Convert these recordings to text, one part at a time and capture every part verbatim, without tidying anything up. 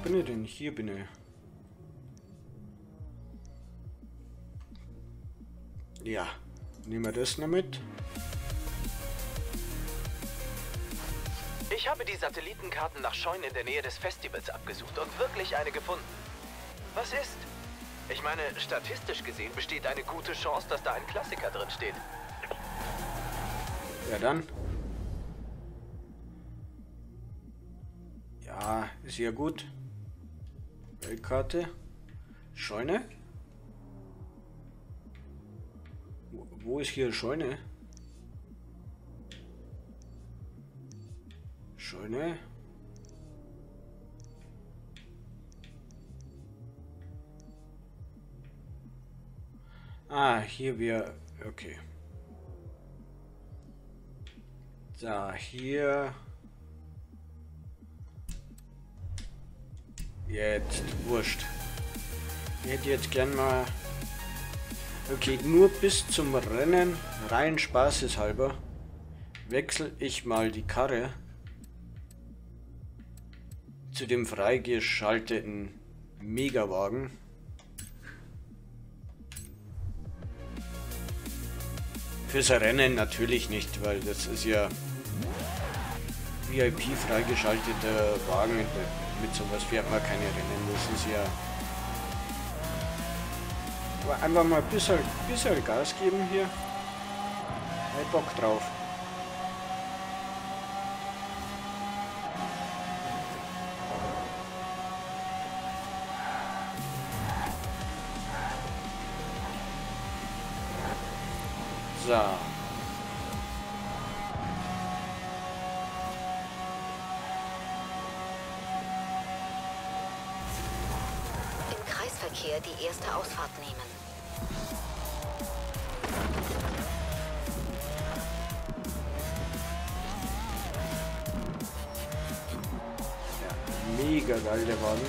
bin ich denn? Hier bin ich. Ja, nehmen wir das noch mit. Ich habe die Satellitenkarten nach Scheunen in der Nähe des Festivals abgesucht und wirklich eine gefunden. Was ist? Ich meine, statistisch gesehen besteht eine gute Chance, dass da ein Klassiker drin steht. Ja dann. Ja, ist ja gut. Weltkarte. Scheune. Wo, wo ist hier Scheune? Scheune. Ah, hier wir. Okay. Da, hier. Jetzt, wurscht. Ich hätte jetzt gern mal... Okay, nur bis zum Rennen, rein spaßeshalber, wechsle ich mal die Karre zu dem freigeschalteten Megawagen. Fürs Rennen natürlich nicht, weil das ist ja V I P freigeschalteter Wagen. Mit sowas fährt man keine Rennen. Das ist ja... Aber einfach mal ein bisschen, bisschen Gas geben hier. Ich Bock drauf. So. Kreisverkehr die erste Ausfahrt nehmen. Ja, mega geil der Wagen.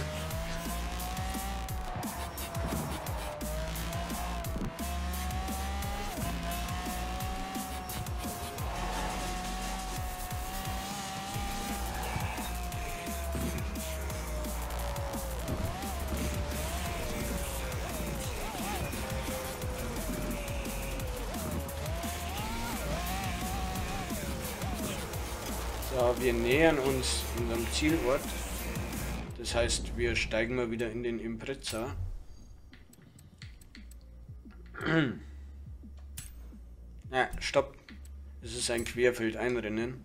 So, wir nähern uns unserem Zielort. Das heißt, wir steigen mal wieder in den Impreza. Ja, stopp. Es ist ein Querfeldeinrennen.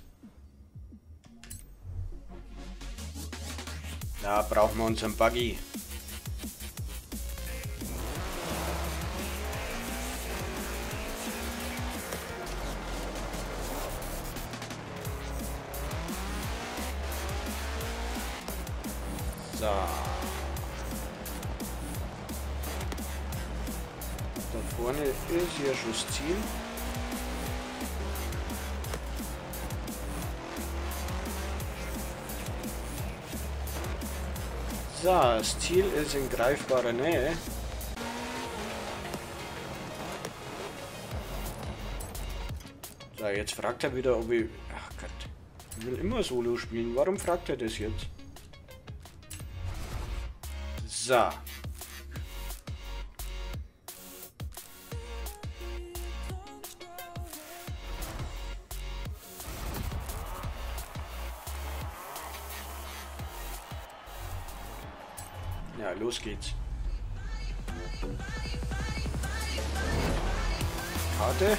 Da brauchen wir unseren Buggy. So. Da vorne ist hier schon das Ziel. So, das Ziel ist in greifbarer Nähe. So, jetzt fragt er wieder, ob ich... Ach Gott. Ich will immer Solo spielen. Warum fragt er das jetzt? So. Ja, los geht's. Karte.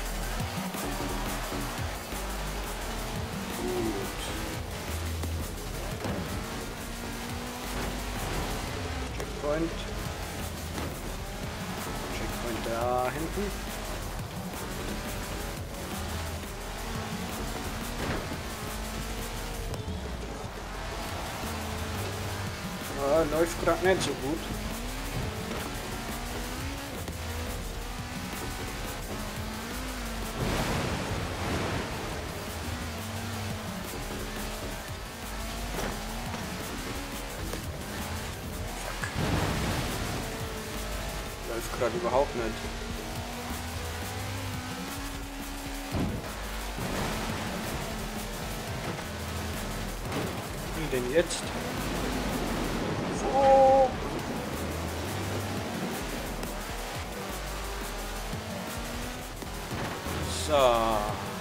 Gut. Checkpoint. Checkpoint da hinten. Ja, läuft gerade nicht so gut. Läuft gerade überhaupt nicht. Wie denn jetzt? Oh. So.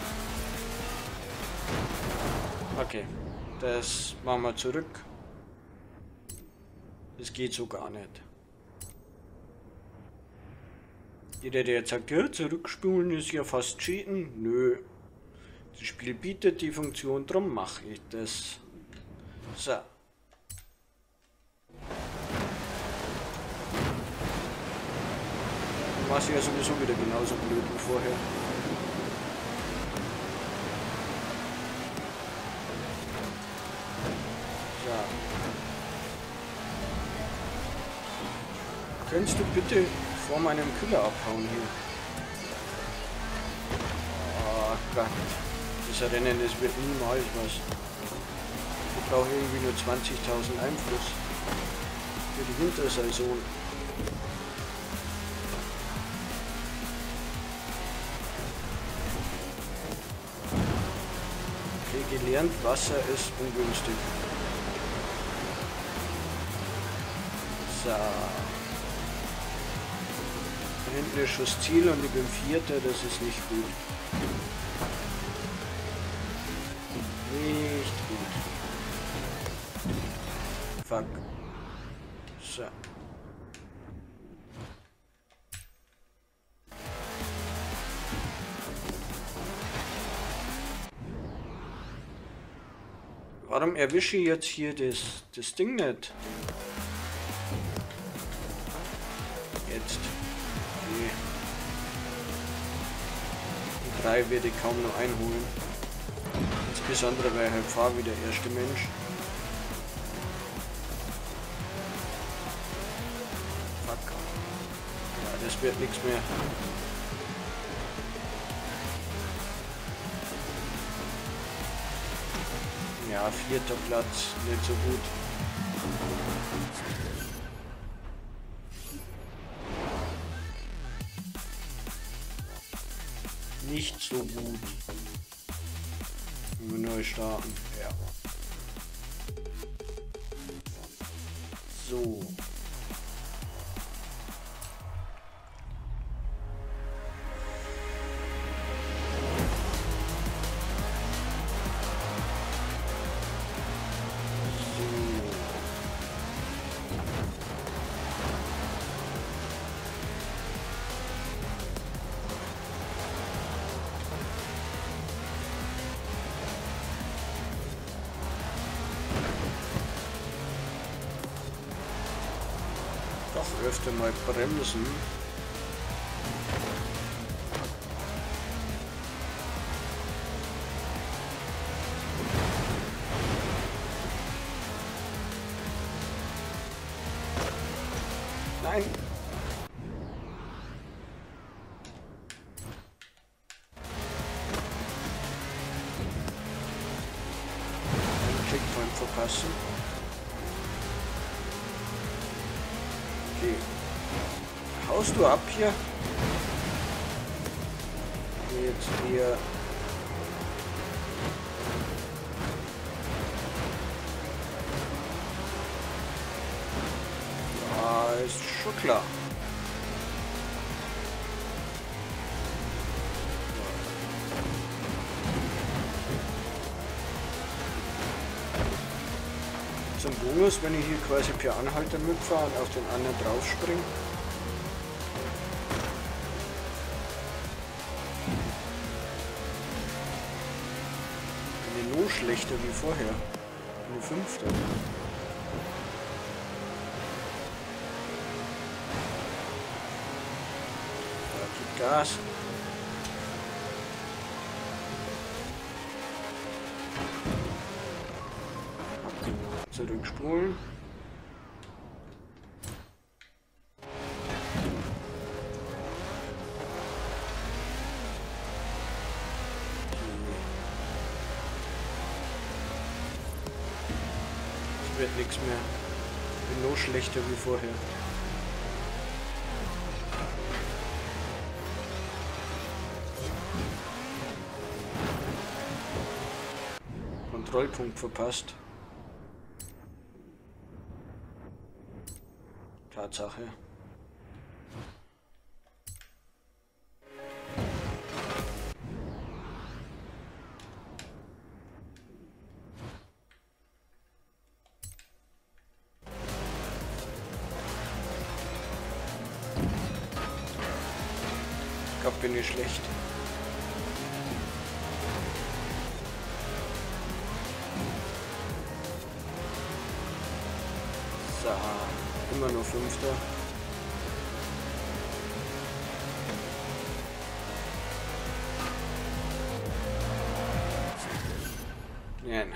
Okay. Das machen wir zurück. Das geht so gar nicht. Jeder, der jetzt sagt, ja, zurückspulen ist ja fast cheaten. Nö. Das Spiel bietet die Funktion, drum mache ich das. So. War es ja sowieso wieder genauso blöd wie vorher. So. Könntest du bitte vor meinem Küller abhauen hier? Oh Gott. Das Rennen, das wird niemals was. Ich brauche irgendwie nur zwanzigtausend Einfluss für die Wintersaison. Okay, gelernt, Wasser ist ungünstig. So. Da hinten ist schon das Ziel und ich bin Vierter, das ist nicht gut. Nicht gut. Fuck. So. Warum erwische ich jetzt hier das, das Ding nicht? Jetzt. Okay. Die drei werde ich kaum noch einholen. Insbesondere weil ich halt fahre wie der erste Mensch. Fuck. Ja, das wird nichts mehr. Ja, vierter Platz, nicht so gut. Nicht so gut. Wenn wir neu starten. Ja. So. Doch öfter mal bremsen. Nein. Ein Checkpoint verpassen. Okay. Haust du ab hier? Jetzt hier. Ja, ist schon klar. Zum Bonus, wenn ich hier quasi per Anhalter mitfahre und auf den anderen drauf springe. Bin nur schlechter wie vorher. Nur Fünfter. Da gibt Gas. Zurückspulen. Es wird nichts mehr. Ich bin noch schlechter wie vorher. Kontrollpunkt verpasst. Tatsache. Ich glaube, bin ich schlecht. So, immer nur Fünfter. Nein.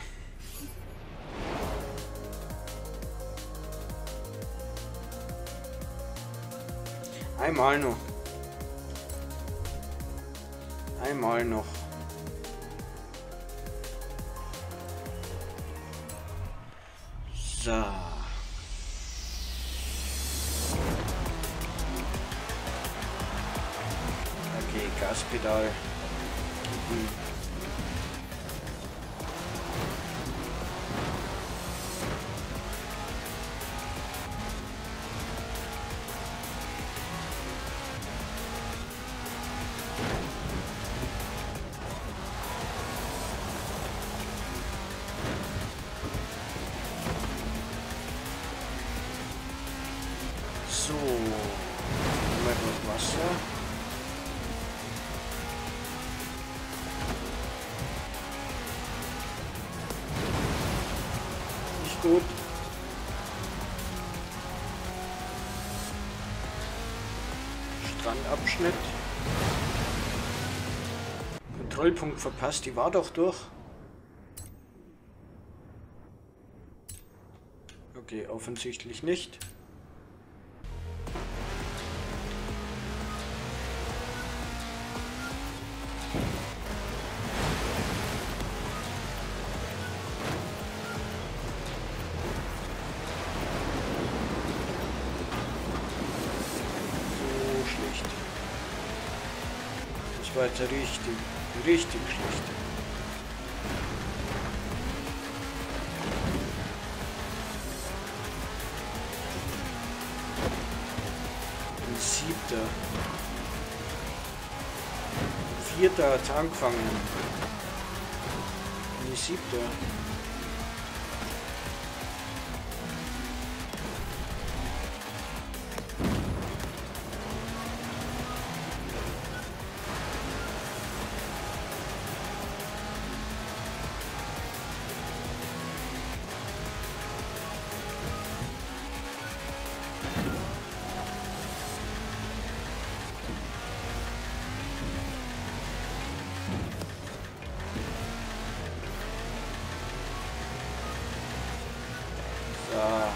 Einmal noch. Einmal noch. So. Okay, Gaspedal. Hm. So, immer durch Wasser. Nicht gut. Strandabschnitt. Kontrollpunkt verpasst, die war doch durch. Okay, offensichtlich nicht. Das war jetzt richtig, richtig schlecht. Ein Siebter. Vierter hat angefangen. Ein Siebter. So.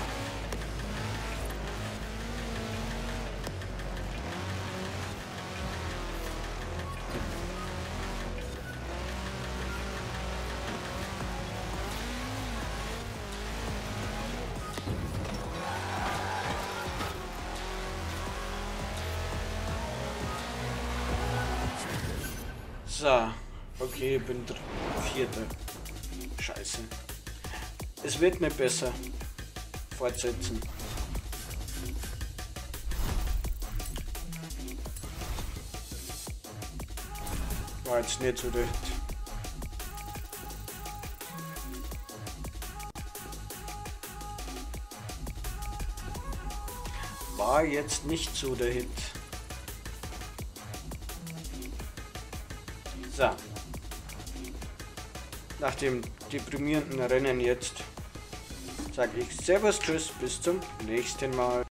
So, okay, ich bin Vierter. Scheiße. Es wird nicht besser. Fortsetzen. War jetzt nicht so der Hit. War jetzt nicht so der Hit. So. Nach dem deprimierenden Rennen jetzt sage ich Servus, Tschüss, bis zum nächsten Mal.